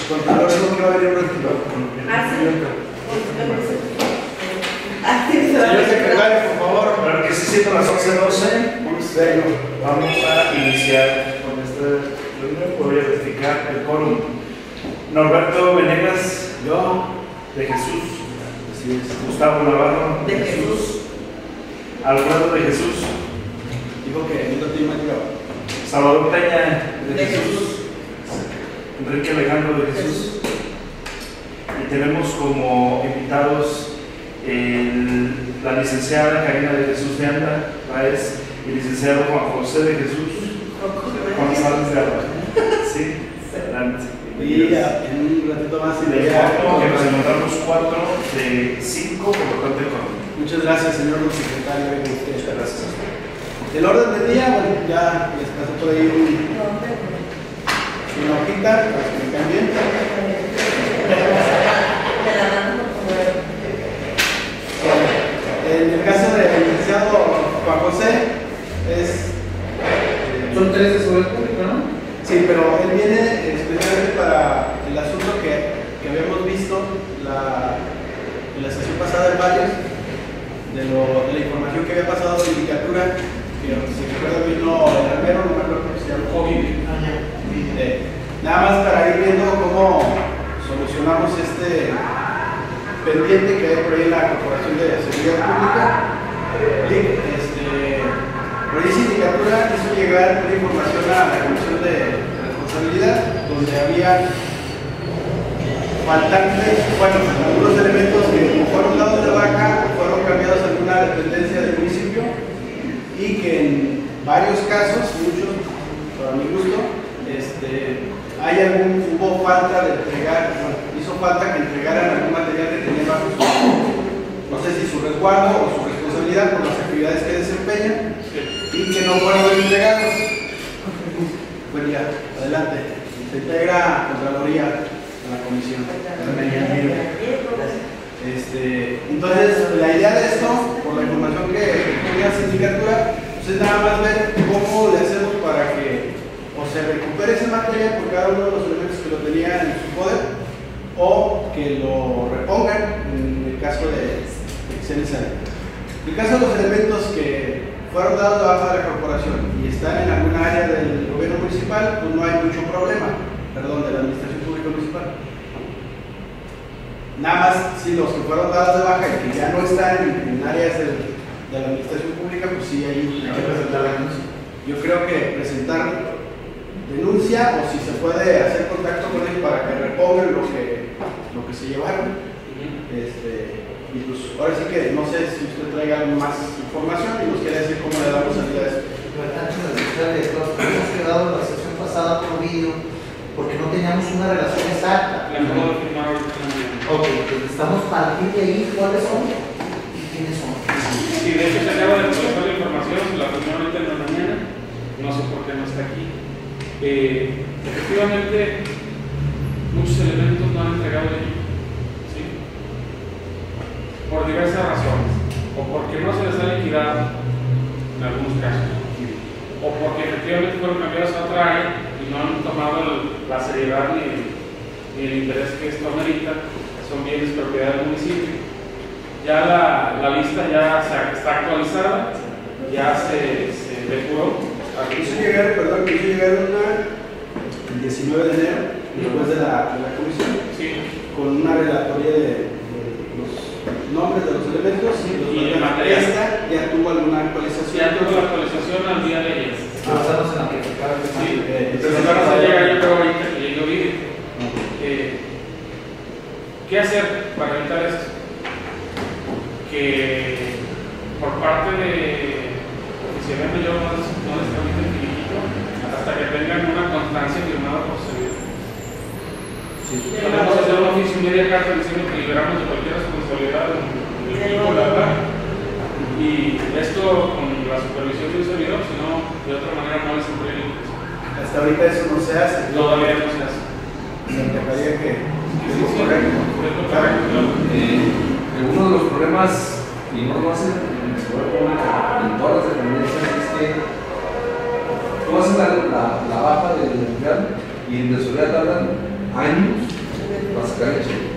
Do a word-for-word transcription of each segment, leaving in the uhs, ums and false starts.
Contador, ¿no que va a venir un ratito? Señor secretario, por favor. Claro que sí, siendo las once doce, vamos a iniciar con esta reunión. Voy a verificar el quórum. Norberto Venegas, yo, de Jesús. Así es. Gustavo Navarro, de Jesús. Alfredo de Jesús. Dijo que no te iba a llevar. Salvador Peña, de, de Jesús. Jesús. Enrique Alejandro, de Jesús. Jesús. Y tenemos como invitados el, la licenciada Karina de Jesús de Anda Paez y el licenciado Juan José de Jesús Juan Sánchez de Alba. Sí, adelante. Y ya, en un ratito más. De cuatro, que nos encontramos cuatro de cinco, por lo tanto, económico. Muchas gracias, señor secretario. Muchas gracias. El orden del día, bueno, ya les pasé por ahí un, una hojita, para que me cambien. En el caso del licenciado Juan José, es. Son tres de seguridad pública, ¿no? Sí, pero él viene especialmente para el asunto que, que habíamos visto la, en la sesión pasada en varios, de, lo, de la información que había pasado de Sindicatura, que si recuerdan vino el Almero, no me acuerdo cómo se llama, COVID. Eh, nada más para ir viendo cómo solucionamos este pendiente que hay por ahí en la Corporación de Seguridad Pública. Este, por ahí Sindicatura hizo llegar una información a la Comisión de Responsabilidad, donde había faltantes, bueno, algunos elementos que fueron dados de baja, fueron cambiados a alguna dependencia del municipio y que en varios casos, muchos, para mi gusto, este, hay algún, hubo falta de entregar, bueno, hizo falta que entregaran algún material que tenía bajo su, no sé si su resguardo o su responsabilidad por las actividades que desempeñan y que no fueron entregados. Buen día, adelante. Se integra Contraloría a la comisión. Este, entonces, la idea de esto, por la información que tiene la sindicatura, pues es nada más ver cómo le hacemos para que o se recupere ese material por cada uno de los elementos que lo tenían en su poder o que lo repongan en el caso de que sea necesario. En el caso de los elementos que fueron dados de baja de la corporación y están en alguna área del gobierno municipal, pues no hay mucho problema, perdón, de la administración pública municipal. Nada más, si los que fueron dados de baja y que ya no están en, en áreas de, de la administración pública, pues sí, ahí hay que presentar la denuncia. Yo creo que presentar denuncia o si se puede hacer contacto con ellos para que repongan lo que, lo que se llevaron. Este, y pues ahora sí que no sé si usted traiga más información y nos quiere decir cómo le damos salida a esto. Hemos quedado la sesión pasada por vídeo porque no teníamos una relación exacta. Ok, pues necesitamos partir de ahí cuáles son y quiénes son. Sí, de hecho se acaba de actualizar la información, la reunión ahorita en la mañana, no sé por qué no está aquí. Eh, efectivamente, muchos elementos no han entregado de ello, ¿sí? Por diversas razones, o porque no se les ha liquidado en algunos casos, o porque efectivamente fueron cambiados a otra área y no han tomado el, la seriedad ni, ni el interés que esto amerita. Son bienes propiedad del municipio. Ya la, la lista ya se, está actualizada, ya se, se depuró. Quiso llegar, perdón, quiso llegar una el diecinueve de enero, después de la, de la comisión, sí, con una relatoría de, de los nombres de los elementos y los y el material. Esta ya tuvo alguna actualización. Ya tuvo la actualización al día de ayer. Basarnos en amplificar. Sí, entonces vamos a llegar yo creo ahorita que llegue Ovidio. Eh, ¿Qué hacer para evitar esto? Que por parte de oficialmente yo no les, no les tramite el finiquito hasta que tengan una constancia firmada por su servidor. Sí. Podemos hacer un oficio, media carta diciendo que liberamos de cualquier responsabilidad del equipo, la verdad. Y esto con la supervisión de un servidor, si no, de otra manera no les entrega. Hasta ahorita eso no se hace. Todavía no se hace. Se encargaría que Sí, sí, sí. Eh, uno de los problemas, y no lo hacen en el sector público, en todas las dependencias, es que tú haces la, la, la baja del empleado y en tesorería tardan años va a sacar el cheque.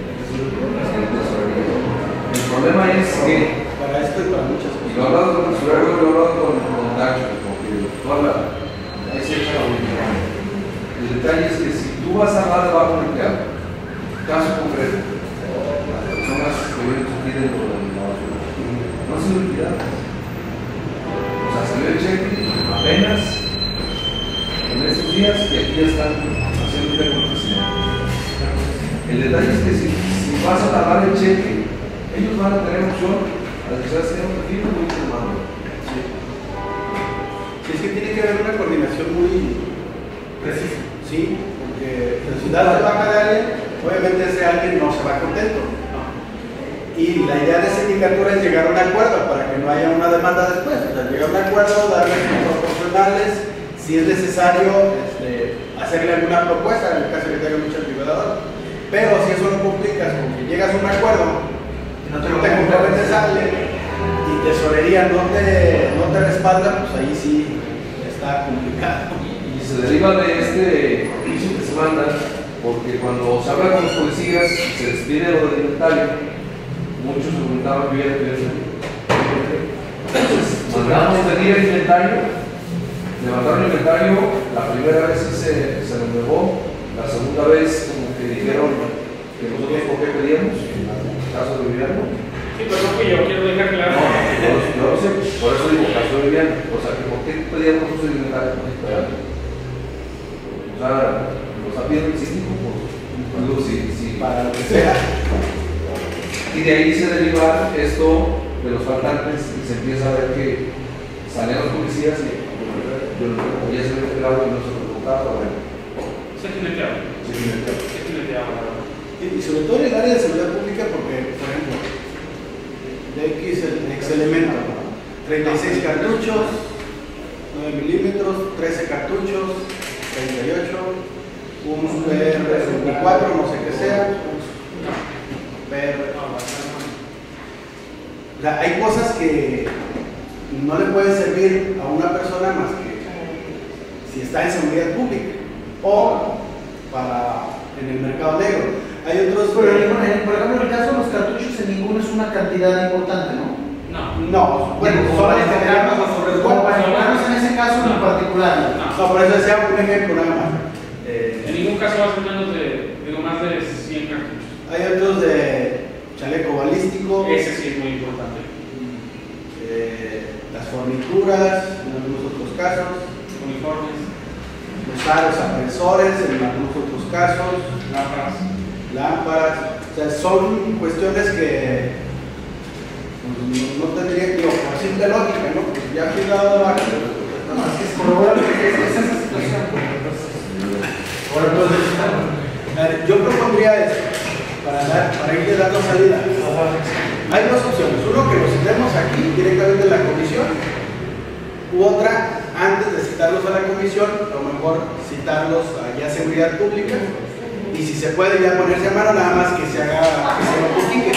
El problema es que, para esto y para muchas y cosas. lo he hablado con el tesorero, lo he hablado con, con Nacho, porque toda la, ahí se echa la última. El detalle es que si tú vas a dar debajo un empleado, caso concreto, las personas que vienen aquí dentro de la basura, no se olvidan. O sea, salió el cheque apenas en estos días y aquí ya están haciendo la cortesía. El detalle es que si, si vas a tardar el cheque, ellos van a tener opción a decir, ¿sabes qué? No te pido, voy te mando. Sí. Sí, es que tiene que haber una coordinación muy precisa, ¿sí? Porque si das de baja de alguien, obviamente ese alguien no se va contento. Y la idea de sindicatura es llegar a un acuerdo para que no haya una demanda después. O sea, llegar a un acuerdo, darle los proporcionales, si es necesario este, hacerle alguna propuesta en el caso de que tenga mucha antigüedad. Pero si eso lo complicas, con que llegas a un acuerdo, no te, no te comprometes a alguien y tesorería no te, no te respalda, pues ahí sí está complicado. Y se deriva de este juicio que se manda, porque cuando se habla con los policías, se les pide lo del inventario. Muchos se preguntaban que hubiera que entonces mandamos pedir el inventario, levantaron el inventario, la primera vez sí se, se lo negó, la segunda vez como que dijeron que nosotros por qué pedíamos, en el caso de Viviano. Sí, pero no fui yo, quiero dejar claro. No, yo, yo no sé, por eso digo caso de Viviano, o sea que por qué pedíamos nosotros el inventario. O sea, lo está pidiendo el síndico, pues, algo sí, sí, Para lo que sea. y de ahí se deriva esto de los faltantes y se empieza a ver que salen los policías y yo lo recogía ese lado y no se lo preguntaba. Bueno, Se jineteaba. se jineteaba. Se jineteaba. Y, y sobre todo en el área de seguridad pública, porque, por ejemplo, de X, el X elemento, treinta y seis cartuchos, nueve milímetros, trece cartuchos, treinta y ocho, un P R veinticuatro, no sé qué sea, P R. O sea, hay cosas que no le pueden servir a una persona más que si está en seguridad pública o para en el mercado negro. Hay otros. Pero, por ejemplo, en el caso de los cartuchos, en ninguno es una cantidad importante, ¿no? No. No, bueno, Digo, son para los que enfocarnos tenemos como sobre como para enfocarnos en ese caso en particular. No, por eso decía un ejemplo nada más. Eh, En ningún caso va a ser menos de, digo, más de cien cartuchos. hay otros de chaleco balístico, Ese sí es muy importante. eh, las fornituras, en algunos otros casos, Uniformes, los aros apresores, en algunos otros casos, lámparas. lámparas, o sea, son cuestiones que pues, no tendría que, por simple lógica, ¿no? Pues ya fui dado de baja. No, es que es probablemente es esa situación. Ahora, entonces, a ver, yo propondría esto, para, dar, para irle dando salida. Hay dos opciones, uno que los citemos aquí directamente en la comisión, u otra, antes de citarlos a la comisión, a lo mejor citarlos allá a seguridad pública, y si se puede ya ponerse a mano, nada más que se haga, que se notifique.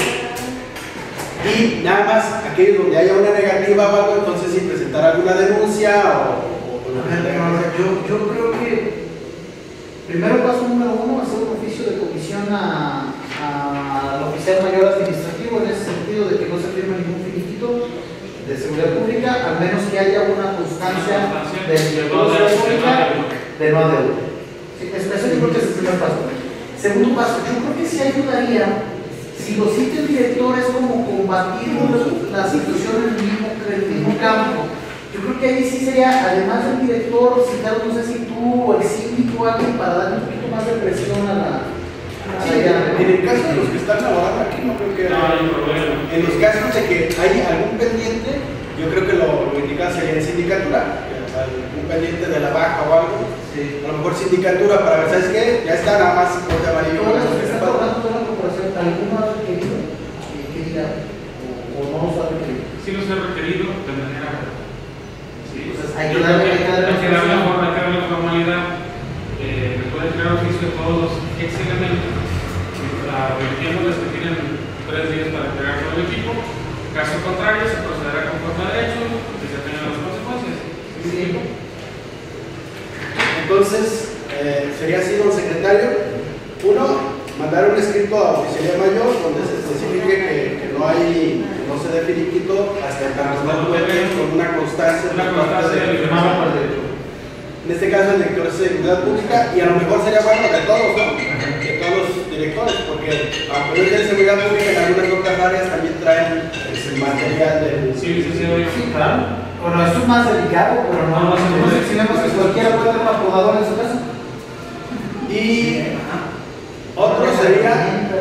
Y nada más, aquellos donde haya una negativa o algo, entonces sí presentar alguna denuncia o... o, o Yo, yo creo que primero paso número uno, hacer un oficio de comisión a, al oficial mayor administrativo en ese sentido de que no se firme ningún finiquito de seguridad pública, al menos que haya una constancia de seguridad pública de no adeudo. Sí, eso yo creo que es el primer paso. Segundo paso, yo creo que sí ayudaría si los sitios directores como combatir la situación en el mismo, en el mismo campo. Yo creo que ahí sí sería, además del director, citar, no sé si tú o el síndico o alguien para darle un poquito más de presión a la... Sí, en el caso de los que están laborando aquí, no creo que... No hay problema. En los casos de que hay algún pendiente, yo creo que lo, lo indicado sería en sindicatura, algún pendiente de la baja o algo. Sí. A lo mejor sindicatura para ver, ¿sabes qué? Ya está nada más corte amarillo. Todos los que están trabajando en la corporación, ¿alguno ha requerido que diga o, o no los ha requerido? Sí los he requerido de manera... Sí. Entonces hay que Yo darle creo que hay que darle forma. forma, hay que darle formalidad. Eh, después de crear oficio de todos los ex elementos, advirtiéndoles que tienen tres días para entregar todo el equipo. Caso contrario, se procederá conforme a derecho y se tengan las consecuencias. Sí. Entonces, eh, sería así, don secretario. Uno, mandar un escrito a Oficialía Mayor donde se especifique que, que no hay, que no se dé finiquito hasta que no cuente con una constancia, Una constancia de del firmado por el director. En este caso el director de Seguridad Pública, y a lo mejor sería bueno de todos, ¿no? De todos los directores, porque aunque no es de Seguridad Pública, en algunas otras áreas también traen el material del... Sí, sí, sí, oye. Sí, claro. Bueno, esto es más delicado, pero no, No, no se no puede. si vemos que cualquiera puede tener una podadora en su casa. Y otro sería,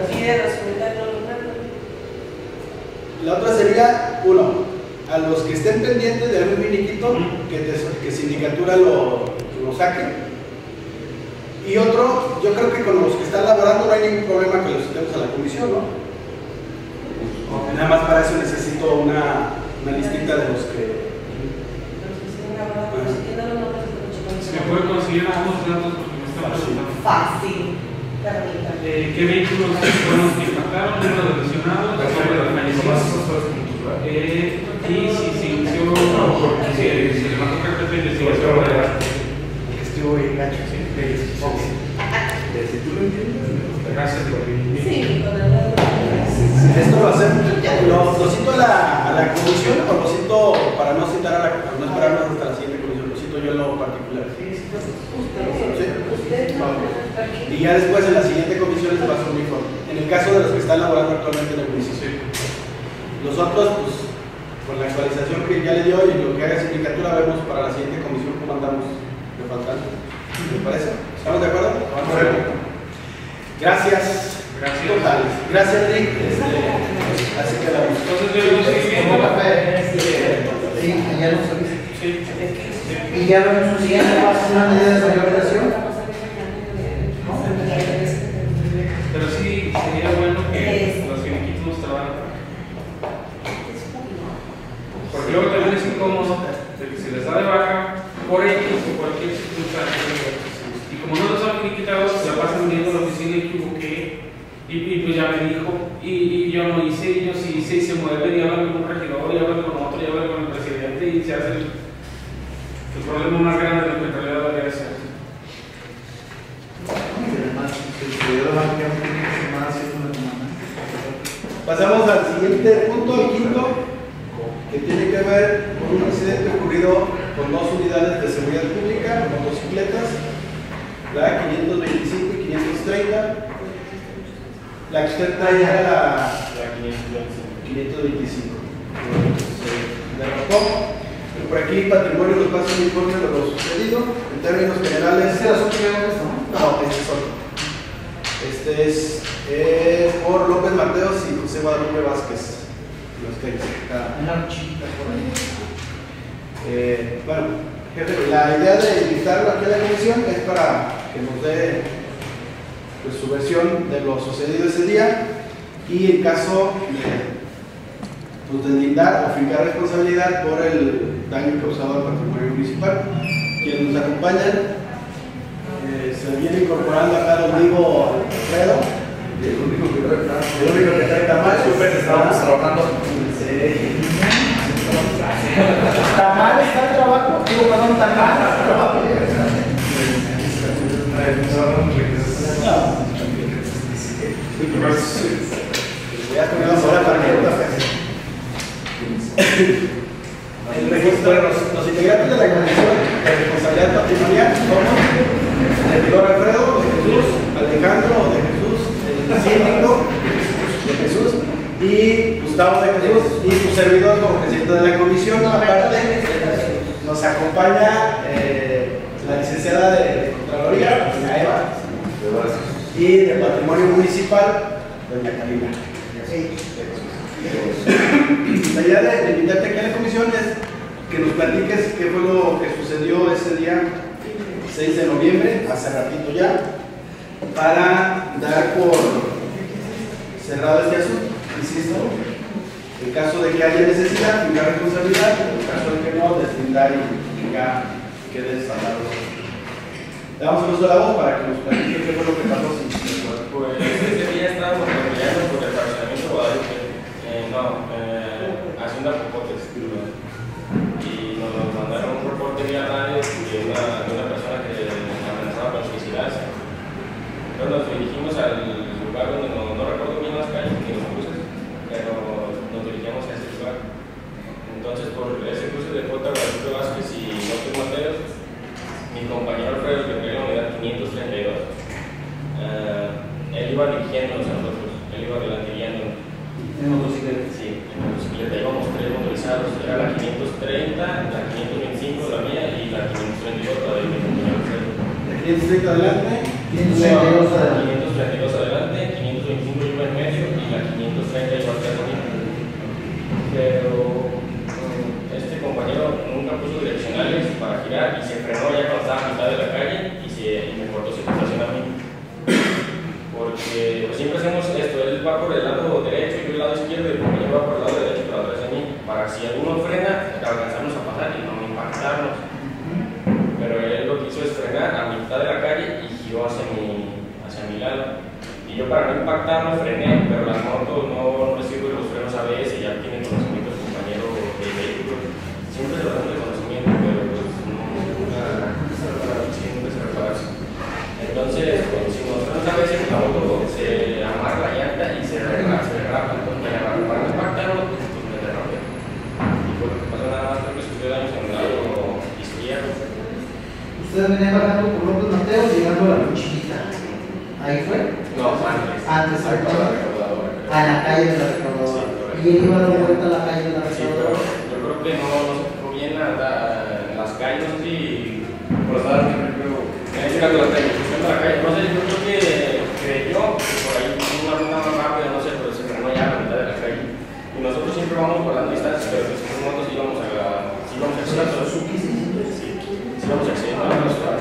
la otra sería, uno, a los que estén pendientes de algún finiquito, que, te, que sindicatura lo, lo saque. Y otro, yo creo que con los que están laborando no hay ningún problema que los citemos a la comisión, ¿no? Nada más para eso necesito una, una listita de los que... Se me puede conseguir algunos datos porque me están preguntando. Fácil. Eh, ¿Qué vehículos fueron los que impactaron? ¿Número de lesionados? ¿Nombre de fallecidos? Eh, sí, sí, sí, sí, hubo- sí, se le mandó carpeta de investigación. Estuvo bien gacho, sí. Si tú lo entiendes, Gracias por venir. Sí, con el... Esto lo hacemos, lo, lo cito a la, a la comisión o lo cito para no citar a la, para no esperarnos hasta la siguiente comisión, lo cito yo en lo particular. Y ya después en la siguiente comisión les paso un informe. En el caso de los que están laborando actualmente en el municipio. Los otros, pues, con la actualización que ya le dio y lo que haga sindicatura, vemos para la siguiente comisión cómo andamos de faltando. ¿Les parece? ¿Estamos de acuerdo? Correcto. Gracias. Gracias. Totales. Gracias, Rick. Este, así quedamos. Entonces yo lo seguimiento. Como café. Sí, ya nos avisa. Sí. Y ya vemos un siguiente paso, una medida de mayor presión. Pero sí sería bueno que los finiquitos nos trabajen. Porque luego también es incómodo de que se les da de baja por X o cualquier circunstancia. Y como no los han finiquitado, se la pasan viendo a la oficina y equivoqué. Y, y pues ya me dijo, y, y yo no hice, y yo sí hice, y se mueven, y hablan con un regidor, y hablan con otro, y hablan con el presidente, y se hace el, el problema más grande de lo que en realidad debería ser. Pasamos al siguiente punto, el quinto, que tiene que ver con un incidente ocurrido con dos unidades de seguridad pública, motocicletas, la quinientos veinticinco y quinientos treinta. La que usted trae era la, la quinientos veinticinco. Se derrotó. Y por aquí Patrimonio nos pasa un informe de lo sucedido. En términos generales, Ese era otro que había visto, ¿no? no, este es otro. Este es eh, por López Mateos y José Guadalupe Vázquez. Los que está. Una chiquita por ahí. Eh, bueno, jefe, la idea de invitarlo aquí a la comisión es para que nos dé pues, su versión de lo sucedido ese día y en caso de, pues, de lindar o fincar responsabilidad por el daño causado al patrimonio municipal. Quienes nos acompañan, eh, se viene incorporando acá don Diego Alfredo, el único que trae nada. el único que trae tamal. Estábamos trabajando. Sí. ¿Está mal está el trabajo? Digo, perdón, está mal el trabajo. Ya tenemos ahora para que el registro de los, los integrantes de la Comisión de Responsabilidad Patrimonial somos el servidor Alfredo, de Jesús, Alejandro de Jesús, el síndico de Jesús y Gustavo de Jesús y su servidor como presidente de la comisión. Aparte, nos acompaña eh, la licenciada de Contraloría, doña Eva, y de Patrimonio Municipal, doña Karina. La idea de, de invitarte aquí a la comisión es que nos platiques qué fue lo que sucedió ese día seis de noviembre, hace ratito ya, para dar por cerrado este asunto. Insisto, en caso de que haya necesidad, fincar responsabilidad, en caso de que no, deslindar y que ya quede salado. Le damos el uso de la voz para que nos platique qué fue lo que pasó. Pues ese día estábamos peleando por el fraccionamiento Guadalupe, eh, no, eh, Hacienda Popotes. Y nos mandaron un reporte vía radio de una, de una persona que amenazaba con suicidarse. Entonces nos dirigimos al iba dirigiéndonos a nosotros, él iba adelante guiándonos. En motocicleta. Sí, en motocicleta íbamos tres motorizados, era la quinientos treinta, la quinientos veinticinco, la mía, y la quinientos treinta y dos, la de mi compañero Alfredo. La quinientos treinta adelante. quinientos treinta y dos adelante. quinientos treinta y dos adelante, quinientos veinticinco iba en medio y la quinientos treinta iba atrás de mí. Pero um, este compañero nunca puso direccionales para girar y se frenó ya cuando estaba a mitad de la calle y, se, y me cortó circulación a mí. Porque pues, siempre hacemos esto, él va por el lado derecho y yo el lado izquierdo y el compañero va por el lado derecho pero atrás de mí, para si alguno frena, alcanzarnos a pasar y no impactarnos. Pero él lo que hizo es frenar a mitad de la calle y giró hacia mi, hacia mi lado. Y yo para no impactarme frené, pero las motos no, no les sirven los frenos A B S, ya tienen conocimiento el compañero de vehículo. Siempre se lo dan de conocimiento, pero pues no, nunca se repara, siempre se repara. Entonces, pues, si nosotros a veces la moto se amarra la llanta y se derrapa, se derrapa, entonces me agarra para no impactarlo, pues me derrapé. Y por lo que pasó nada más, creo que sufrió daños en el lado izquierdo. Ustedes venían bajando por López Mateos llegando a la Cuchillita. ¿Ahí fue? No, antes. Antes, Ahí por la recaudadora. a la calle de la Recaudadora. Sí, Y él iba a dar vuelta a la calle de la Sí, pero Recaudadora. yo creo que no, no se fijó bien a, a, en las calles, no sé si por estar creo en este caso la televisión de la calle, no sé, yo creo que creyó que por ahí una ruta más rápida, no sé, pero se frenó ya a la mitad de la calle. Y nosotros siempre vamos guardando distancias, pero si son motos íbamos a la, si íbamos a acceder, Suzuki seiscientos. sí, sí íbamos a acceder a la velocidad.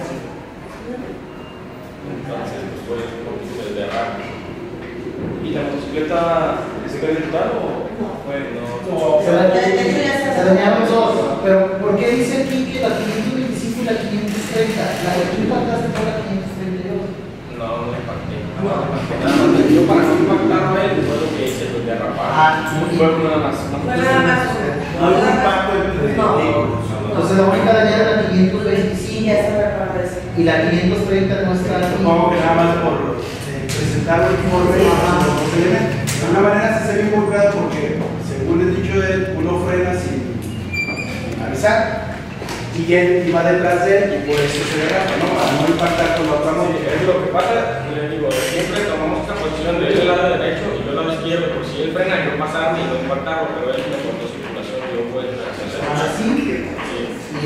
Entonces, pues fue un poquito de derrame. ¿Y la motocicleta se quedó total o fue? No, Se dañaron- se dañaron dos. Pero, ¿por qué dice aquí que la quinientos veinticinco y la quinientos treinta? La que tú impactaste fue la quinientos treinta y dos. No, no me impacté. No, no me impacté. Nada más, yo para no impactarlo a él, fue lo que hice, pues derrapar. Ah, fue nada más. Fue nada más. No hay un impacto entre No. vehículos. Entonces la única dañada era la quinientos veinticinco Sí, ya se repara eso. y la quinientos treinta no está aquí. Supongo que nada más por eh, presentar el informe y los elementos. De alguna manera se se ve involucrado porque, según el dicho de él, uno frena sin avisar y él iba detrás de él y por eso se derrapa, ¿no? Para no impactar con la otra moto. Sí, es lo que pasa, le digo, siempre tomamos esta posición de él al lado derecho y yo al lado izquierdo, porque si él frena, yo pasarme y no impactarlo, pero él me cortó circulación y yo puedo hacer Así. Sí.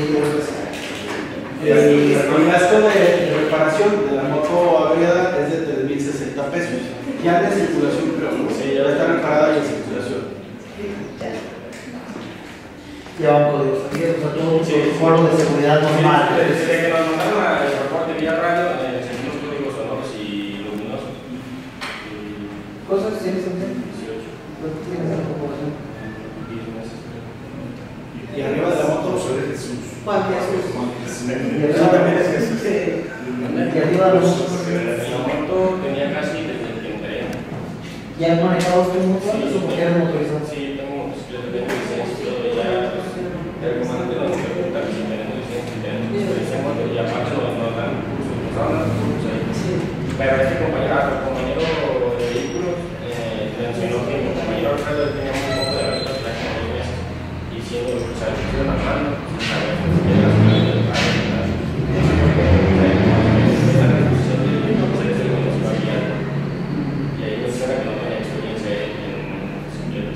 El, el gasto de, de reparación de la moto averiada es de tres mil sesenta pesos. Ya de circulación, pero no. Sí, Ya está reparada y en circulación. Ya van códigos abiertos, o sea, todo un Sí. protocolo de seguridad normal. Sí, desde que nos mandaron al reporte vía radio, eh, seguimos códigos sonoros y luminosos. Y ¿Cosas tienes también? dieciocho, ¿Tienes la proporción? diez meses. Y arriba de la moto, Soy Jesús. Juan Jesús. Y arriba también es Jesús. Sí. Y arriba de los otros. La moto tenía casi desde que entré. ¿Ya han manejado usted motores o porque eran motorizados? Sí, tengo motocicleta, tengo licencia, todo ya. pues, El comandante nos pregunta que si tenemos licencia, si tenemos experiencia en moto, y aparte nos nos dan cursos, nos daban cursos ahí. Pero este compañero, el compañero de vehículos, eh, mencionó que mi compañero Alfredo tenía muy poco de haber ido a dos meses. Y siendo los cruzados que iban hablando, sin saber ni siquiera las claves del carro ni nada. Esta reducción de conocer el negocio abierto. Y ahí menciona que no tenía experiencia en motocicletas.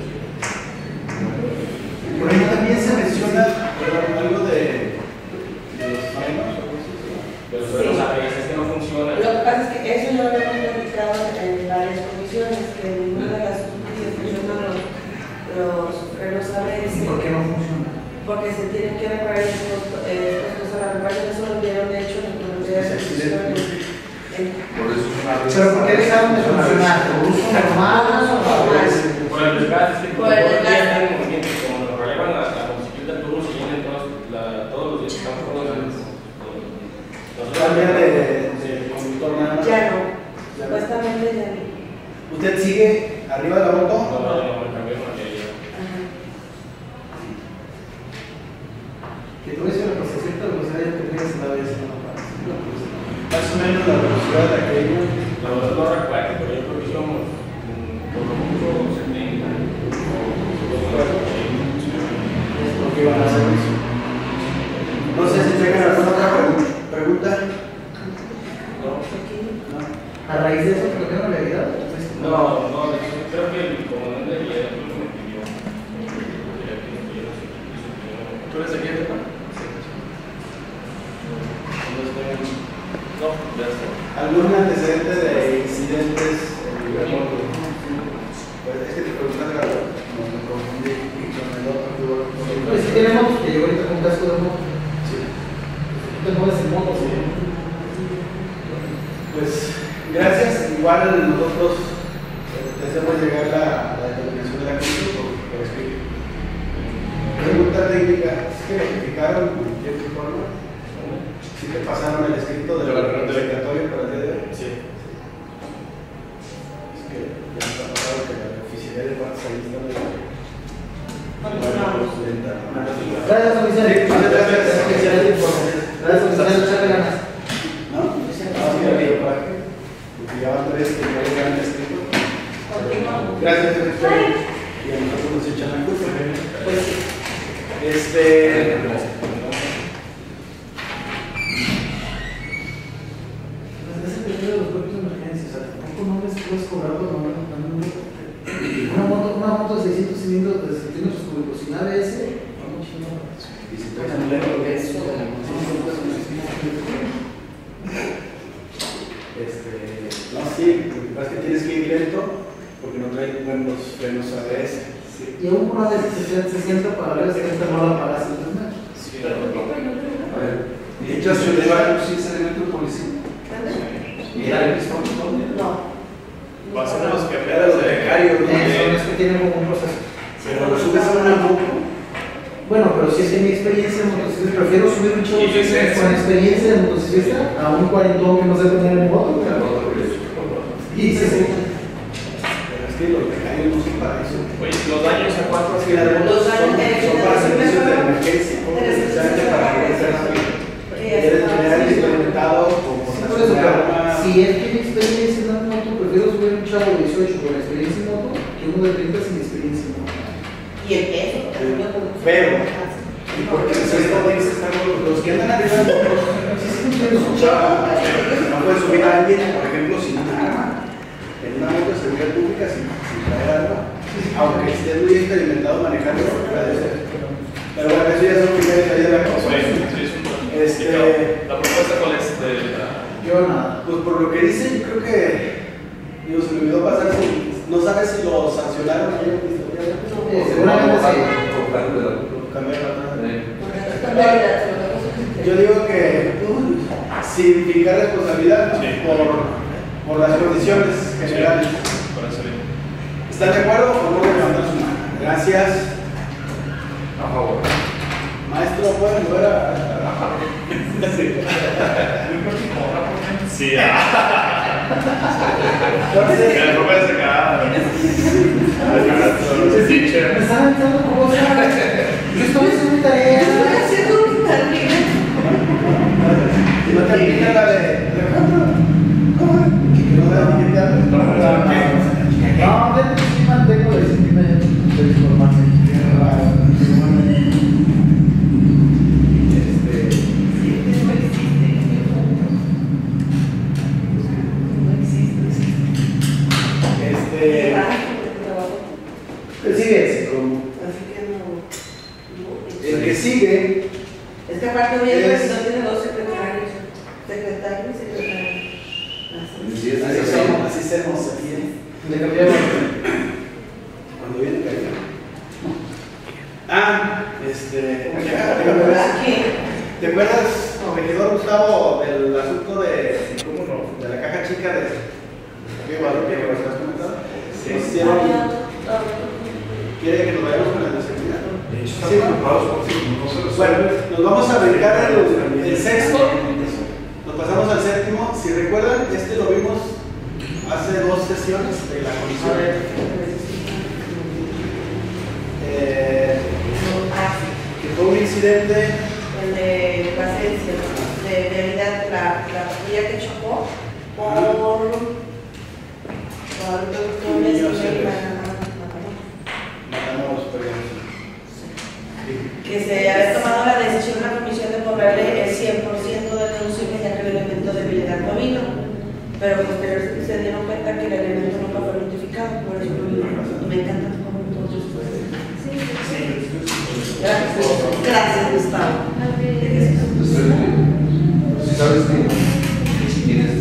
por ahí también se menciona perdón, algo de, de los frenos. Pero solo sabes, es que no funciona. Lo que pasa es que eso ya lo habíamos platicado en varias comisiones, que en ninguna de las comisiones funcionan los, los frenos A B S. ¿Por qué no funciona? Porque se tienen que reparar estos costos a la reparación, eso lo vieron de hecho en el comité de revisiones. Por eso es una ¿Pero por qué dejaron de funcionar? ¿Por uso normal o por eso? Por el desgaste, es que Por como el todo el día desgaste. están en movimiento, como nos relevan la, la motocicleta, el turbo se llena todos, la, todos los días que estamos todos los nosotros Cambia de, de conductor nada más. Ya no, supuestamente ya no. ¿Usted sigue arriba de la moto? no, no, no, me cambió de materia. Ajá. Que tú ves la percepción de velocidad que tienes en la vez no Más o menos la velocidad de aquello. La verdad no recuerdo, pero yo creo que somos mm, por lo mucho setenta o Es porque iban a hacer eso. No sé si tengan alguna otra pregunta. ¿Pregunta? no. ¿No? ¿A raíz de eso cambiaron la realidad? No, no, creo que el comandante de Villera fue lo que pidió. ¿Tú eres de quién, Tepa? No, ya está. ¿Algún antecedente de incidentes en Villamoto? Pues es que te preguntas, no me confundí con el otro. Pues sí tenemos que llegó ahorita con casco de moto. Sí. Tú te mueves en moto, sí. Pues gracias. Igual nosotros te hacemos llegar la, la determinación de la Comisión por, por escrito. Pregunta técnica: ¿es que notificaron en tiempo y forma? ¿Sí te pasaron el escrito del recordatorio para el día de hoy? Sí. Es que ya nos ha pasado que la oficialidad de partes ahí está muy bien. Gracias, oficial. Muchas gracias, oficial de información. Gracias, oficial. Échale ganas. ¿No? No, sí, había para qué. Porque ya van tres que ya llegan escrito. Gracias, secretario. Y a nosotros nos echan la culpa. Pues, este. Es el periodo de los cuerpos de emergencia, o sea, tampoco no les puedes cobrar por no, no, no, no. Una moto, una moto de seiscientos cilindros de centímetros cúbicos sin A B S, vamos chingando. Y si te echan lejos de eso, este. No, sí, lo que pasa es que tienes que ir lento porque no trae buenos frenos A B S. Sí. Y aún una vez se sienta para ver si esta no la pagas en internet. Sí, pero A ver, ¿y echas el lugar sí es elemento de policía? ¿Y el pistón dónde? No. Va a ser de los que Era los becarios, ¿no? Eso es que tienen como un proceso. Pero lo subes a una moto. Bueno, pero si es que mi experiencia en motociclista, prefiero subir un show Y licencia. con experiencia de motociclista a un cuarentón que no sé poner en moto. Y sí, sí. Pero es que los becarios no son para eso. Oye, los daños a cuatro Es que las motos Los son, daños de- son para servicios de emergencia, no precisamente para poder Quieres tener el implementado con Sí, por portación eso, de pero armas. si es que mi experiencia en la moto, prefiero subir un chavo de dieciocho con experiencia en moto que uno de treinta sin experiencia en moto. Y el peso. Pero, ¿y por qué si esto dice estamos los que andan arriba de motos? Si se entiende su chava, no puede subir a alguien, por ejemplo, sin un arma. En una moto de seguridad pública sin, sin traer arma. Aunque esté muy experimentado manejando, puede ser. Pero bueno, eso ya son primeros ahí de la cosa. Este, ¿La propuesta cuál es? De la... Yo nada. Pues por lo que dice, yo creo que digo, se me olvidó pasar, si, no sabes si lo sancionaron ayer. Eh, seguramente sí. Yo digo que sin fijar responsabilidad Sí. por, por las condiciones generales. Parece bien. ¿Están de acuerdo o no levantar su mano? Gracias. A favor. Maestro, ¿pueden volver a...? Sí, ah. Entonces, Que la ropa es acá. Me están aventando cosas. Yo estoy haciendo mi tarea. Estoy haciendo mi tarea. y no te aplica la de Alejandro. ¿Cómo? Que no da ni que te hables. No, de sí mantengo la disciplina de informarme. Este, el sigue, como Así que no. el que sigue, Es que aparte voy a ver Es- si no tiene dos secretarios. Secretario y secretario. Sí, es así necesario. somos, así somos aquí, ¿eh? Le cambiamos. Cuando viene caída. Ah, este, Aquí. ¿te acuerdas, regidor Gustavo, del asunto de, ¿cómo no? De la caja chica de de Guadalupe que nos has comentado? Sí. Nos hicieron- ¿Quiere que nos vayamos con el de seguridad? Están preocupados porque no se los Bueno, nos vamos a brincar el, el sexto, nos pasamos al séptimo. Si recuerdan, este lo vimos hace dos sesiones de la comisión. Eh, que fue un incidente. El de Plasencia, de realidad, la, la patrulla que chocó por. por doctores Niños, y sí. Matamoros. Matamos, perdón. Que se había tomado la decisión de la comisión de cobrarle el cien por ciento del deducible ya que el elemento de billetar no vino, pero posteriormente que el elemento nunca fue notificado, por eso no me encanta como entonces. Sí, sí. Gracias, gracias, Gustavo. ¿Sabes qué? ¿Quién es?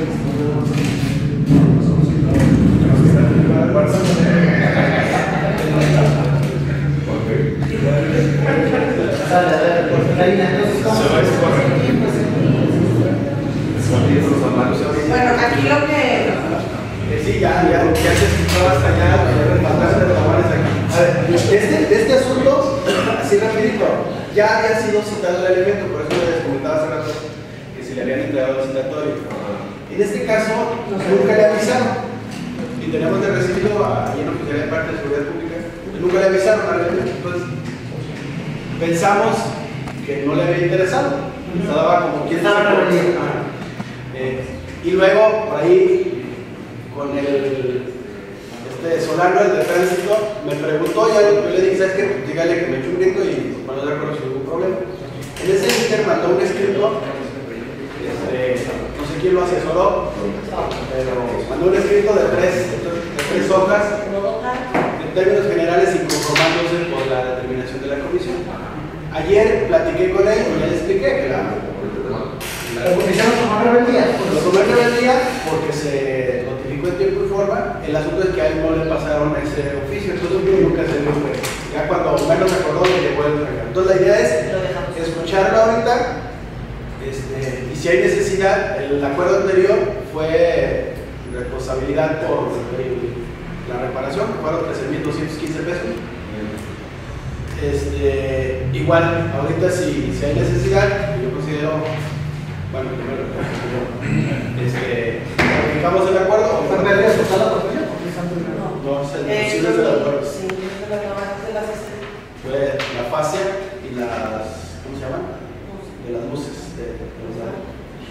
Bueno, aquí lo que... Eh, sí, ya, ya, ya se escuchaba hasta allá, los fantasmas de tamales aquí. A ver, este, este asunto, así rapidito, ya había sido citado el elemento, por eso les comentaba hace rato que se le habían entregado el citatorio. En este caso, nunca le avisaron. Y tenemos de recibido a en oficial de parte de seguridad pública, y nunca le avisaron al elemento. Entonces, pensamos que no le había interesado. Estaba como quien estaba eh, y luego, por ahí, con el este, Solano, el de tránsito, me preguntó, ya yo le dije, ¿sabes qué? Pues dígale que me eche un grito y para no de acuerdo sin ningún problema. En ese inter mandó un escrito, este, no sé quién lo asesoró, pero mandó un escrito de tres, de tres hojas, en términos generales, inconformándose por la determinación de la comisión. Ayer platiqué con él y ya le expliqué que la, la, La comisión lo tomó en rebeldía. lo tomó en rebeldía porque se notificó en tiempo y forma. El asunto es que a él no le pasaron ese oficio, entonces nunca se dio cuenta. Ya cuando menos se acordó le llegó el regalo. Entonces la idea es escucharlo ahorita, este, y si hay necesidad, el acuerdo anterior fue responsabilidad por el, la reparación, que fueron trece mil doscientos quince pesos. Este, igual, ahorita si, si hay necesidad, yo considero, bueno, primero, este, ¿modificamos el acuerdo? ¿Fue pérdida total la propiedad? No, se Eh, sí, desde la autor. sí, desde la autor, de las este. Fue la fascia y las, ¿cómo se llaman? De las luces de, de los lados.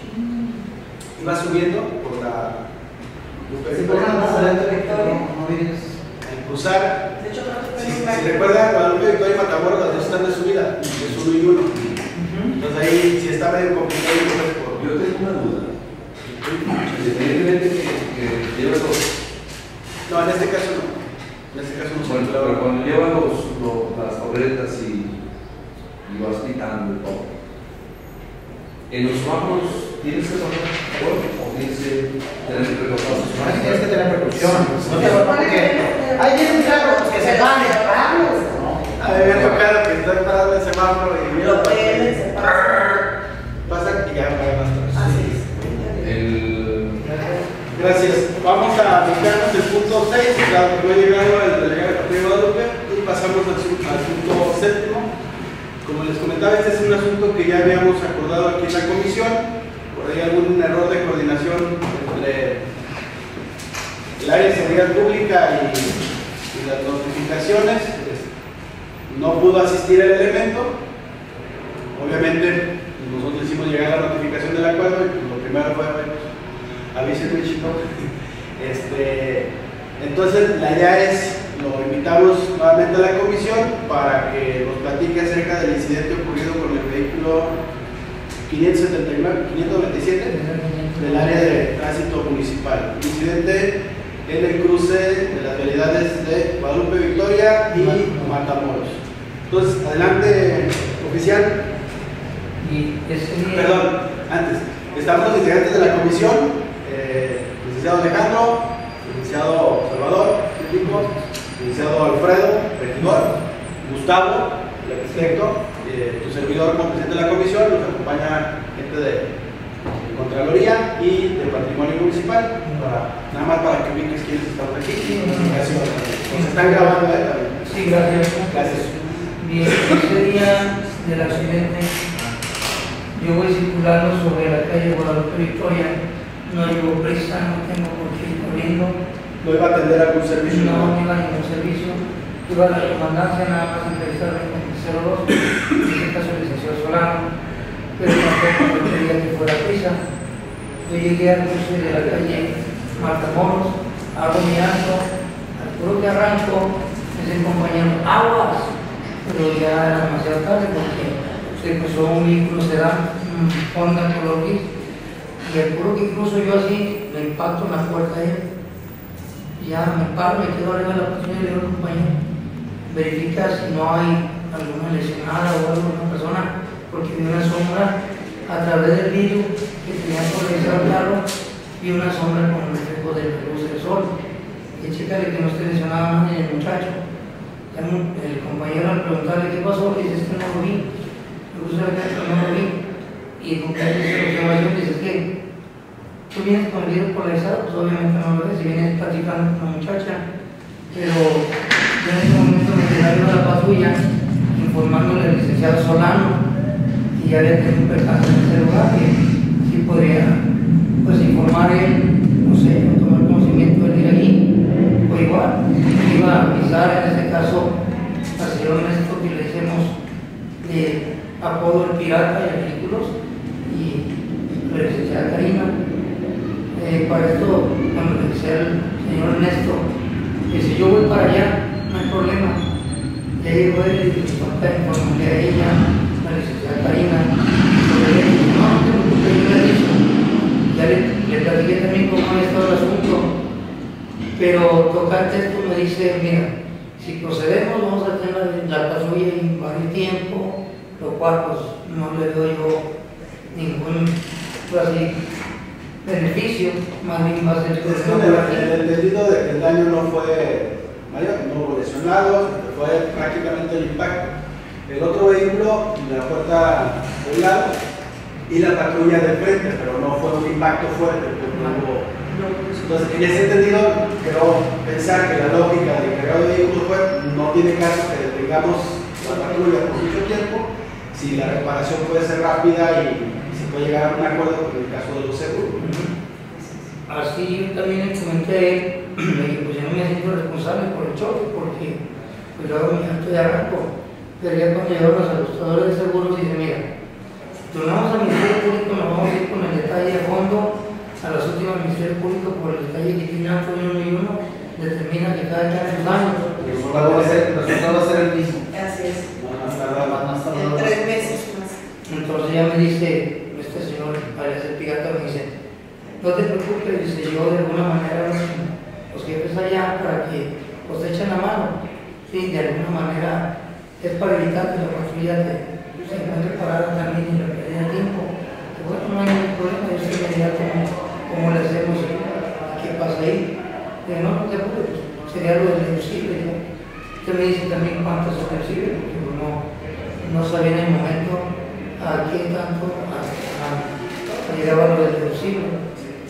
Iba subiendo por la Si pongan más adelante, no, no vienes. al cruzar. De hecho, creo que Si, fue si recuerdan, Guadalupe, Victoria y Matamoros, las dos están de subida, es uno y uno. Entonces ahí, si está medio complicado, pues por... Yo tengo una duda. Independientemente que, que lleve los. No, en este caso no. En este caso no se Bueno, clava. pero cuando llevan los, los- las tabletas y, y vas quitando y todo. En los semáforos, ¿tienes que poner acuerdo o tienes que tener precauciones? Tienes que tener precaución. No te va porque hay diez carros que se van de carros. A mí me ha tocado que estoy parado en el semáforo y mira, Lo ven, se pasa. pasa y ya me va más atrás. Así es. El. Gracias. Vamos a buscarnos el punto seis, claro que fue llegado el delegado de Partido de Guadalupe, y pasamos al, su- al punto séptimo. Como les comentaba, este es un asunto que ya habíamos acordado aquí en la comisión. Por ahí algún error de coordinación entre el área de seguridad pública y, y las notificaciones. Pues, no pudo asistir el elemento. Obviamente, nosotros hicimos llegar la notificación del acuerdo y lo primero fue, bueno, avísenme, chico. Este, entonces, la idea es, lo invitamos nuevamente a la comisión para que nos platique acerca del incidente ocurrido con el vehículo quinientos setenta y nueve, quinientos noventa y siete del área de tránsito municipal. Incidente en el cruce de las vialidades de Guadalupe Victoria y Matamoros. Entonces, adelante, oficial. Y ese día, Perdón, antes. Estamos los integrantes de la comisión, eh, licenciado Alejandro, licenciado Salvador, técnico, licenciado Alfredo, regidor, Gustavo, el arquitecto, eh, tu servidor como presidente de la comisión, nos acompaña gente de, de Contraloría y de Patrimonio Municipal, para, nada más para que ubiques quiénes estamos aquí. Gracias. Nos están grabando, ¿eh? También. sí, gracias. Gracias. Bien, ese día del accidente, yo voy circulando sobre la calle Guadalupe Victoria, no llevo prisa, no tengo por qué ir corriendo, ¿No iba a atender algún servicio? no me iba a ningún servicio, iba a la comandancia nada más a entrevistarme con el cero dos, en este caso el licenciado Solano, pero tampoco me quería que fuera prisa. Yo llegué al cruce de la calle Matamoros, hago mi alto, al puro que arranco, me estoy acompañando aguas, pero ya era demasiado tarde porque se cruzó un vehículo sedán, un Honda color gris, y al puro que cruzo yo así, le impacto en la puerta a él, Ya me paro, me quedo arriba de la patrulla y le digo al compañero, verifica si no hay alguna lesionada o alguna persona, porque vi una sombra a través del vidrio que tenía por revisar el carro, vi una sombra con el reflejo de la luz del sol. Y chécale que no esté lesionado nadie el muchacho. El compañero al preguntarle qué pasó, le dice, es que no lo vi. Me puse la cara, no lo vi. Y el compañero dice, lo que va yo, dice, ¿qué? Tú vienes con el vidrio polarizado, pues obviamente no lo ves, y vienes platicando con la muchacha. Pero yo en ese momento me quedé arriba de la patrulla informándole al licenciado Solano que ya había tenido un percance en ese lugar, que sí podría pues informar él, no sé, o tomar conocimiento de ir allí, o igual, iba a avisar en este caso al señor Ernesto que le hicimos de apodo el pirata de vehículos y la licenciada Karina. Eh, para esto, cuando le decía al señor Ernesto que si yo voy para allá, no hay problema. Ya llegó él y informarle a ella, a la licenciada Karina, sobre él. No, no te preocupes, yo le he dicho. Ya le, le platiqué también cómo ha estado el asunto. Pero tocante esto me dice, mira, si procedemos vamos a tener la, la patrulla en varios tiempo, lo cual pues no le doy yo ningún pues, así, beneficio, más bien va a ser es con el, el entendido de que el daño no fue mayor, no hubo lesionados, fue prácticamente el impacto. El otro vehículo, la puerta de un lado y la patrulla de frente, pero no fue un impacto fuerte, no hubo. Entonces, en ese entendido, creo pensar que la lógica del cargado de vehículos fue, no tiene caso que detengamos la patrulla por mucho tiempo, si la reparación puede ser rápida y se puede llegar a un acuerdo con el caso de los seguros. Así yo también le comenté a él, que pues yo no me siento responsable por el choque, porque pues yo hago mi acto de arranco, pero ya cuando llegaron los ajustadores de seguros dice, mira, turnamos al Ministerio Público, nos vamos a ir con el detalle de fondo a las últimas Ministerio Público por el detalle que tiene alto uno y uno, determina que cada quien sus años. El resultado va a ser, el resultado va a ser el mismo. Así es. Más tardar, Más tardar. En tres meses más. Entonces ya me dice, este señor, parece el pirata, me dice, no te preocupes, dice, yo de alguna manera los jefes allá para que os echen la mano. Sí, de alguna manera es para evitar que la patrulla te, se encuentre parada también y la pérdida de tiempo. Que bueno, no hay ningún problema, yo sé que ya cómo, cómo le hacemos, qué pasa ahí. Pero no, no te preocupes, sería lo del deducible. ¿No? Usted me dice también cuánto es el deducible, porque no, no sabía en el momento a qué tanto a, a, a llegaba lo del deducible.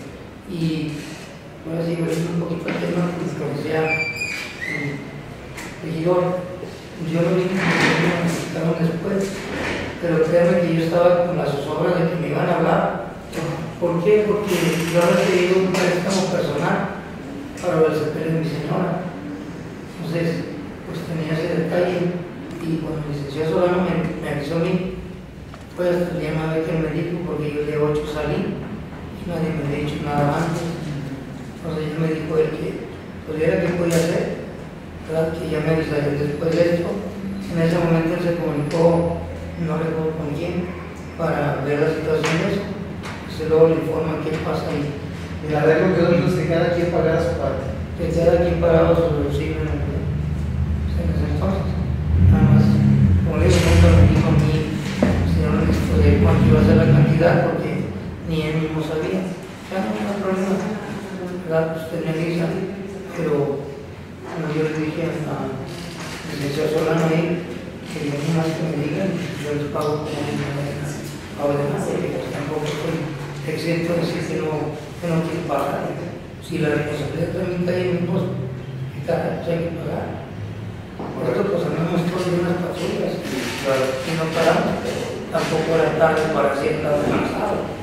Y voy a seguir un poquito el tema, pues lo que sea el regidor, yo lo vi que me necesitaron después, pero créanme que yo estaba con la zozobra de que me iban a hablar. ¿Por qué? Porque yo había pedido un préstamo personal para el sepelio de mi señora. Entonces, pues tenía ese detalle y cuando el licenciado Solano me, me avisó a mí, fue hasta el día nueve que me dijo, porque yo el día ocho salí. Nadie me había dicho nada antes. Entonces ya me dijo él que pues era que podía hacer, ¿verdad? Que ya me avisaría después de esto. En ese momento él se comunicó, no recuerdo con quién, para ver la situación de eso. Se luego le informa qué pasa ahí. El arreglo quedó entonces que cada quien pagara su parte. Que cada quien pagaba su deducible en ese entonces. Nada más, como le digo, nunca me dijo a mí, señor Ernesto, de cuánto iba a ser la cantidad, porque ni él mismo sabía. Ya no había problema, ¿verdad? Usted me avisa, pero como yo le dije a la licenciada Solano ahí, que yo no más que me digan, yo les pago como una pago de más, porque pues tampoco estoy exento de decir que no, que no quiero pagar. Si la responsabilidad también cae en mi esposo, que cada pues hay que pagar. Nosotros pues andamos todos de unas patrullas y no paramos, pero tampoco era tarde para ser nada cansado.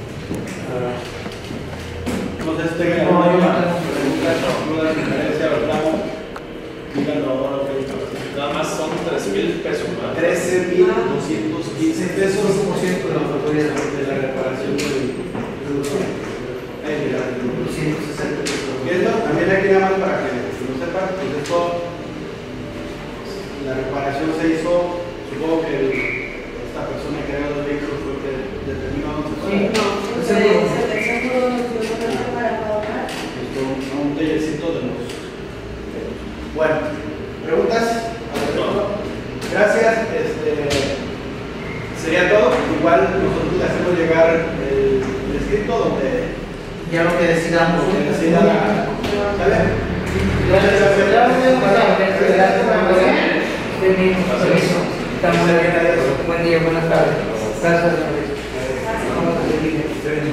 Entonces, tengo una pregunta, una referencia al ramo. Díganlo ahora, nada más son tres mil pesos, ¿verdad? trece mil doscientos quince pesos, cinco por ciento de la factoría de la reparación del ciento sesenta pesos. Y esto también aquí nada más para que no sepan, pues esto, la reparación se hizo, supongo que el, esta persona que era los vehículos fue que determinó dónde fue. Sí, no, el seguro nos dio para pagar. Un tallercito de los decidamos. Que decida la... ¿Sale? Gracias a Dios. Buen día, buenas tardes. Gracias. Vamos a seguir.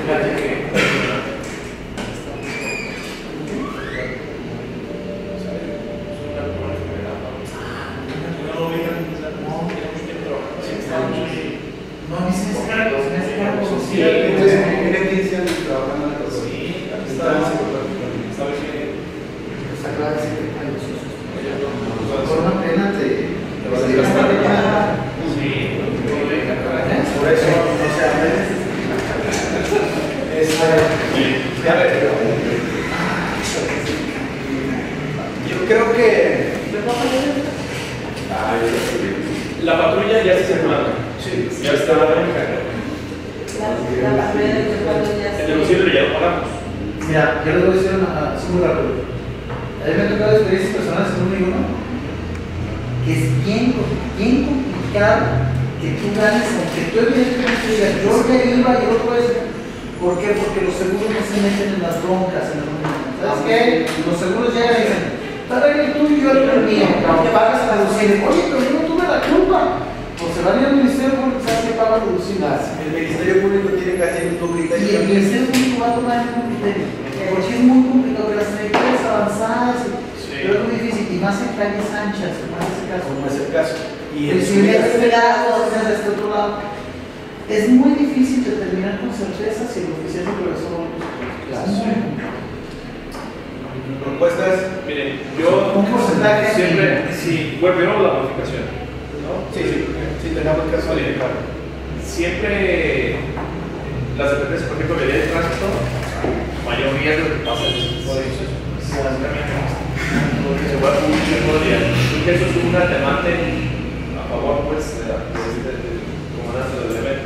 No, a mí se me hace caro, se me hace caro. Sí, tiene quince años trabajando en la cosa. Sí, está bien. Sacar secretarios. Por una pena te te vas a ir bastante caro. Sí, Por eso, o sea, este, a ver, yo creo que La patrulla ya se circulando. sí, Ya está en carga. La patrulla de cuando ya El deducible ya lo pagamos. Mira, yo les voy a decir una, así muy rápido. A mí me ha tocado experiencias personales en uno y uno que es bien, bien complicado que tú ganes, aunque tú evidentemente digas, yo ya iba y otro es. ¿Por qué? Porque los seguros no se meten en las broncas, en los números. ¿Sabes qué? Los seguros llegan y dicen, para el tuyo y yo el mío, cuando pagas a deducir, oye, pero yo no tuve la culpa. Pues se van a ir al Ministerio Público, ¿sabes qué paga deducir? el Ministerio Público tiene que hacer un criterio. Y el Ministerio Público va a tomar un criterio. Porque es muy complicado, que las trayectorias avanzadas, pero es muy difícil, y más en calles anchas, como en ese caso. Como es el caso. Y El el si hubiera esperado de este otro lado, es muy difícil determinar con certeza si el oficial de progresión o no. Propuestas, miren, yo Un porcentaje siempre, sí, bueno, primero la modificación, ¿no? Sí, sí, sí, tenemos que modificar. Siempre las dependencias, por ejemplo, de ley de tránsito, mayor riesgo de que pasen ese tipo de cosas, básicamente, se va a publicar todo el día. Creo que eso es una demanda a favor, pues, de la comandante del evento.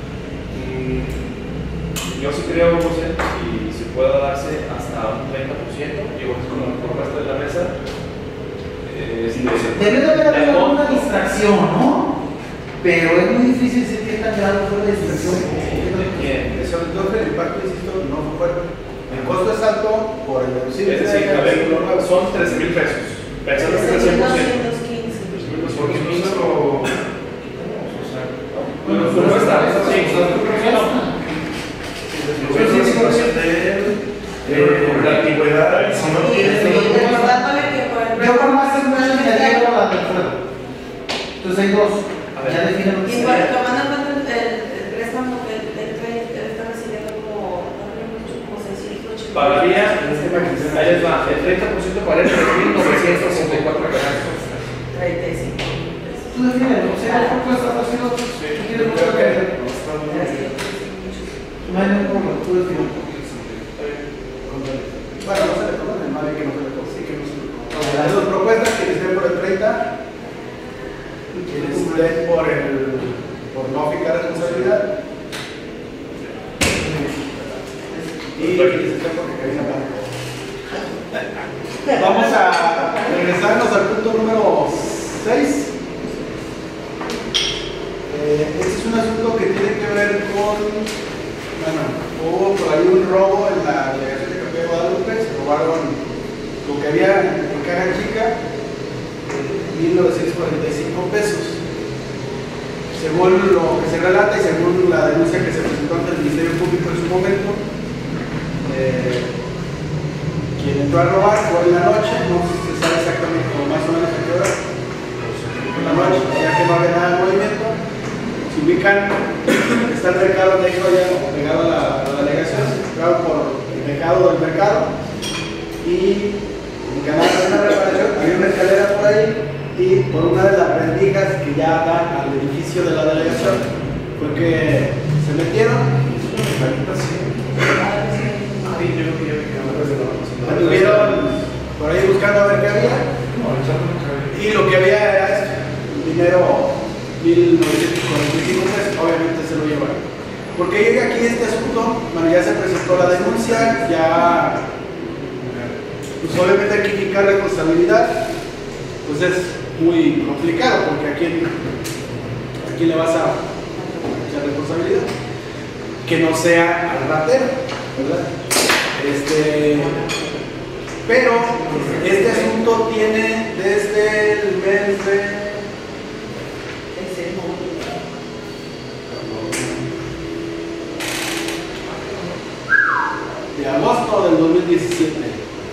Yo sí creo, José, y si pueda darse hasta un treinta por ciento, digo, es como la propuesta de la mesa. Eh, si Debe de haber habido alguna distracción, ¿no? Pero es muy difícil decir qué tan grave fue la distracción. Eh, Sobre todo que el impacto, insisto, no fue fuerte. El costo es alto por el deducible. Es decir, a ver, son trece mil pesos. Pensando que es el cien por ciento. doscientos quince. Por ejemplo, bueno, propuesta, sí, la antigüedad, si no tienes. Recordándole que por el Yo por más que me añadiría la tercera. Entonces hay dos. Ya definen lo que Y bueno, sea. tomando en cuenta el, el préstamo que el crédito está recibiendo como, como seiscientos ochenta. pagaría, ahí les va, el treinta por ciento para el mil novecientos sesenta y cuatro pesos. treinta y cinco. Tú defines, o sea, la propuesta ha sido. ¿Quieres mucho que hacer? No hay ningún problema, tú defines. Bueno, no se le conoce, más bien que no se le conoce. Que no se le conoce. Las dos propuestas, quienes estén por el treinta, quienes estén por, el, por no fijar responsabilidad, y quienes estén por que cabina blanca. Vamos a regresarnos al punto número seis. Eh, este es un asunto que tiene que ver con, bueno, hubo por ahí un robo en la delegación de Café de Guadalupe, se robaron lo que había en caja chica, mil novecientos cuarenta y cinco pesos. Según lo que se relata y según la denuncia que se presentó ante el Ministerio Público en su momento, eh, quien entró a robar fue en la noche, no se sabe exactamente como más o menos a qué hora, en la noche, ya que no había nada de movimiento. Se ubican, está el mercado de hecho ya pegado a la, a la delegación, se entraron por el mercado del mercado y en canal de una reparación había una escalera por ahí y por una de las rendijas que ya dan al edificio de la delegación fue que se metieron. Estuvieron por ahí buscando a ver qué había y lo que había era esto, dinero mil novecientos cuarenta y cinco pesos, obviamente se lo llevaron. ¿Por qué llega aquí este asunto? Bueno, ya se presentó la denuncia, ya pues obviamente hay que fijar responsabilidad, pues es muy complicado porque a quién, a quién le vas a echar responsabilidad, que no sea al ratero, ¿verdad? Este, pero este asunto tiene desde el mes de de agosto del dos mil diecisiete.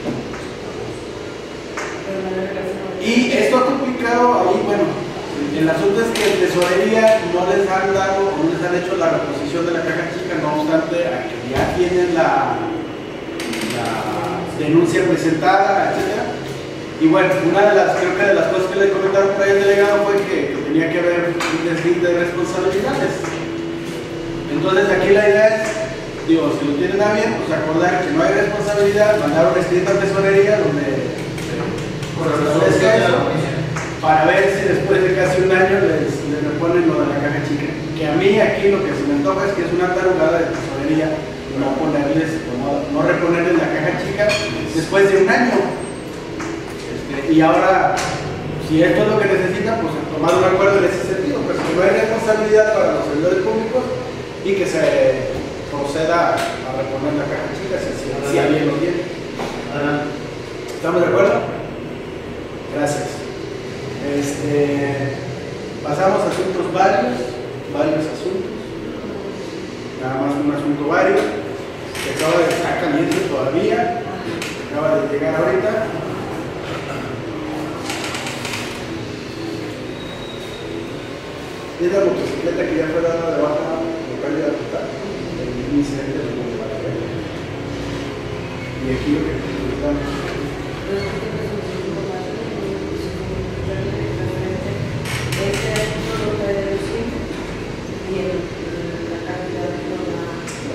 Y esto ha complicado ahí, bueno, el asunto es que en tesorería no les han dado, no les han hecho la reposición de la caja chica, no obstante a que ya tienen la, la denuncia presentada, etcétera. Y bueno, una de las, creo que de las cosas que le comentaron por ahí el delegado fue que, que tenía que haber un deslinde de responsabilidades. Entonces aquí la idea es, digo, si lo tienen a bien, pues acordar que no hay responsabilidad, mandar un escrito a tesorería donde establezca eso, para ver si después de casi un año les, les reponen lo de la caja chica. Que a mí aquí lo que se me antoja es que es una tarugada de tesorería no ponerles, no, no reponerles la caja chica después de un año. Este, y ahora, si esto es lo que necesitan, pues tomar un acuerdo en ese sentido, pues que no hay responsabilidad para los servidores públicos y que se proceda a reponer la caja chica si, si, si alguien lo tiene. ¿Estamos de acuerdo? Gracias. Este, pasamos a asuntos varios, varios asuntos. Nada más un asunto varios, que acaba de estar caliente todavía, acaba de llegar ahorita. Es la motocicleta que ya fue dada de baja de pérdida total, el incidente de la. Y aquí lo que necesitamos. Este asunto lo puede deducir y el, la cantidad de la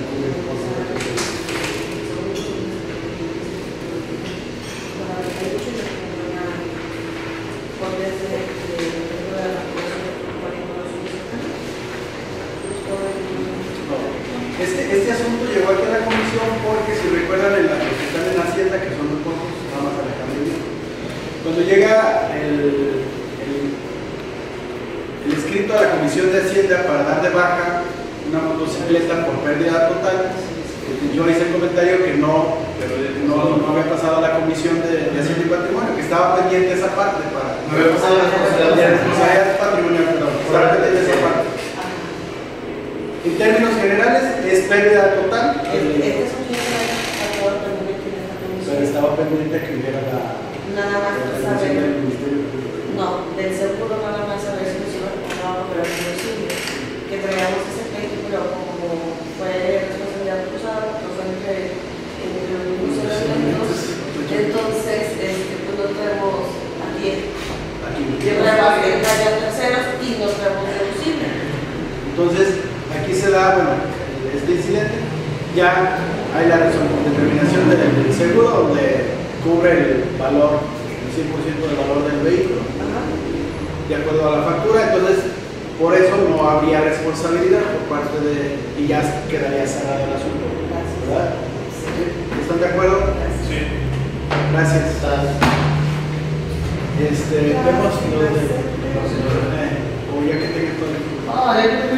Este, este asunto llegó aquí a la comisión porque, si recuerdan, en la que están en Hacienda, que son muy pocos, nada más Alejandro, cuando llega el, el el escrito a la Comisión de Hacienda para dar de baja una motocicleta por pérdida total, yo hice el comentario que no, pero no, no había pasado a la Comisión de, de Hacienda y Patrimonio, que estaba pendiente esa parte para no había pasado la responsabilidad patrimonial, perdón, estaba pendiente esa parte. En términos generales es pérdida total, Este es un actor pendiente en esta pero comisión. estaba pendiente que hubiera la Nada más la saber. del Ministerio Público. No, del seguro nada más a ver si nos iba a comprar pero es posible que traigamos ese pleito, pero como fue responsabilidad cruzada, pues fue entre, entre los mismos elementos, entonces este, pues no traemos aquí llevamos en rayas terceras y no traemos deducible. Entonces, aquí se da, bueno, este incidente, ya hay la determinación del, del seguro donde cubre el valor, el cien por ciento del valor del vehículo, de acuerdo a la factura. Entonces, por eso no habría responsabilidad por parte de, y ya quedaría cerrado el asunto, ¿verdad? ¿Están de acuerdo? Sí. Gracias. Este, vemos lo de, eh, o ya que tenga todo el Ah, ya que